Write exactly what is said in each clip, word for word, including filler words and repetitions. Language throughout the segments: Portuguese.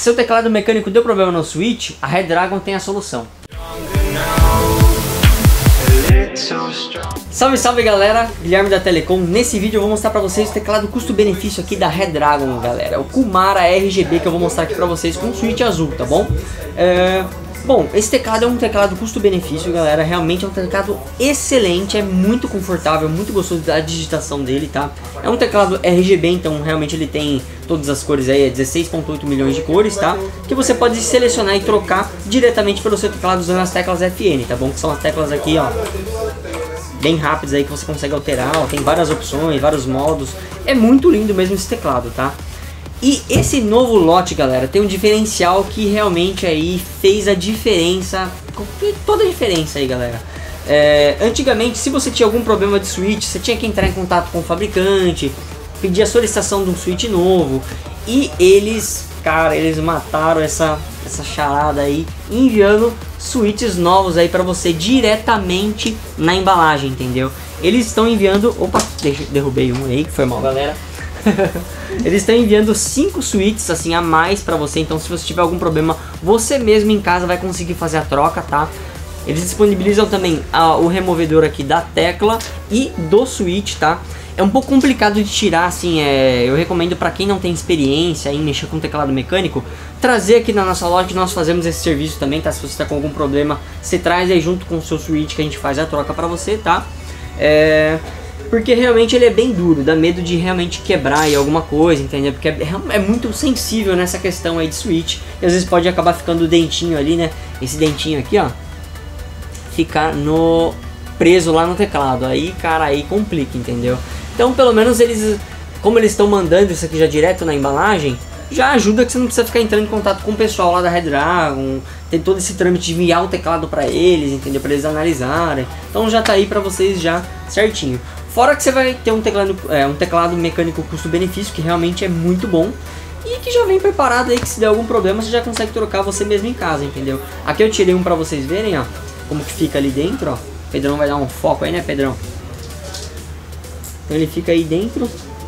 Seu teclado mecânico deu problema no Switch, a Redragon tem a solução. Salve, salve galera, Guilherme da Telecom. Nesse vídeo eu vou mostrar pra vocês o teclado custo-benefício aqui da Redragon, galera. O Kumara R G B que eu vou mostrar aqui pra vocês com o switch azul, tá bom? É... Bom, esse teclado é um teclado custo-benefício, galera. Realmente é um teclado excelente, é muito confortável, muito gostoso da digitação dele, tá? É um teclado R G B, então realmente ele tem todas as cores aí, é dezesseis ponto oito milhões de cores, tá? Que você pode selecionar e trocar diretamente pelo seu teclado usando as teclas F N, tá bom? Que são as teclas aqui, ó, bem rápidas aí que você consegue alterar, ó, tem várias opções, vários modos. É muito lindo mesmo esse teclado, tá? E esse novo lote, galera, tem um diferencial que realmente aí fez a diferença, toda a diferença aí, galera. É, antigamente, se você tinha algum problema de switch, você tinha que entrar em contato com o fabricante, pedir a solicitação de um switch novo. E eles, cara, eles mataram essa, essa charada aí, enviando switches novos aí pra você diretamente na embalagem, entendeu? Eles estão enviando... Opa, derrubei um aí, que foi mal, galera. Eles estão enviando cinco switches assim a mais para você, então se você tiver algum problema, você mesmo em casa vai conseguir fazer a troca, tá? Eles disponibilizam também a, o removedor aqui da tecla e do switch, tá? É um pouco complicado de tirar, assim, é, eu recomendo para quem não tem experiência em mexer com teclado mecânico, trazer aqui na nossa loja que nós fazemos esse serviço também, tá? Se você está com algum problema, você traz aí junto com o seu switch que a gente faz a troca para você, tá? É... Porque realmente ele é bem duro, dá medo de realmente quebrar aí alguma coisa, entendeu? Porque é, é muito sensível nessa questão aí de switch. E às vezes pode acabar ficando o dentinho ali, né? Esse dentinho aqui, ó, ficar no preso lá no teclado. Aí, cara, aí complica, entendeu? Então, pelo menos eles, como eles estão mandando isso aqui já direto na embalagem, já ajuda que você não precisa ficar entrando em contato com o pessoal lá da Redragon. Tem todo esse trâmite de enviar o teclado para eles, entendeu? Para eles analisarem. Então já tá aí para vocês já certinho. Fora que você vai ter um teclado, é, um teclado mecânico custo-benefício que realmente é muito bom e que já vem preparado aí que se der algum problema você já consegue trocar você mesmo em casa, entendeu? Aqui eu tirei um pra vocês verem, ó, como que fica ali dentro, ó. O Pedrão vai dar um foco aí, né, Pedrão? Então ele fica aí dentro.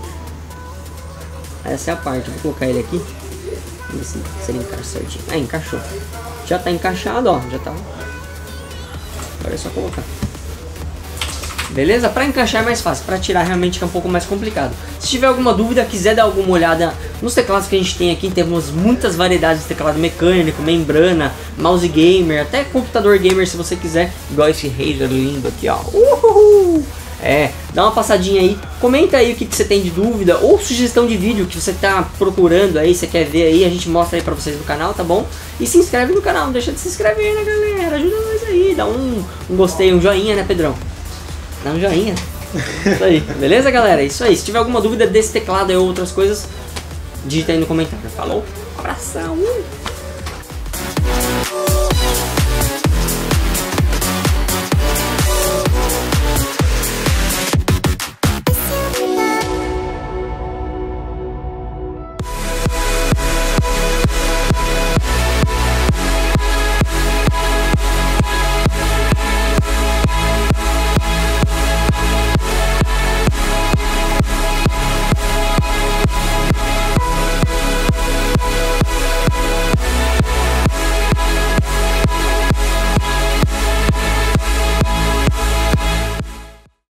Essa é a parte, vou colocar ele aqui. Vamos ver se, se ele encaixa certinho. Ah, encaixou. Já tá encaixado, ó, já tá. Agora é só colocar. Beleza? Para encaixar é mais fácil, para tirar realmente é um pouco mais complicado. Se tiver alguma dúvida, quiser dar alguma olhada nos teclados que a gente tem aqui, temos muitas variedades de teclado mecânico, membrana, mouse gamer, até computador gamer se você quiser, igual esse Razer lindo aqui, ó. Uhul! É, dá uma passadinha aí, comenta aí o que, que você tem de dúvida ou sugestão de vídeo que você tá procurando aí, você quer ver aí, a gente mostra aí pra vocês no canal, tá bom? E se inscreve no canal, não deixa de se inscrever, né, galera? Ajuda nós aí, dá um, um gostei, um joinha, né, Pedrão? Dá um joinha. Isso aí, beleza, galera? Isso aí. Se tiver alguma dúvida desse teclado ou outras coisas, digita aí no comentário. Falou? Abração!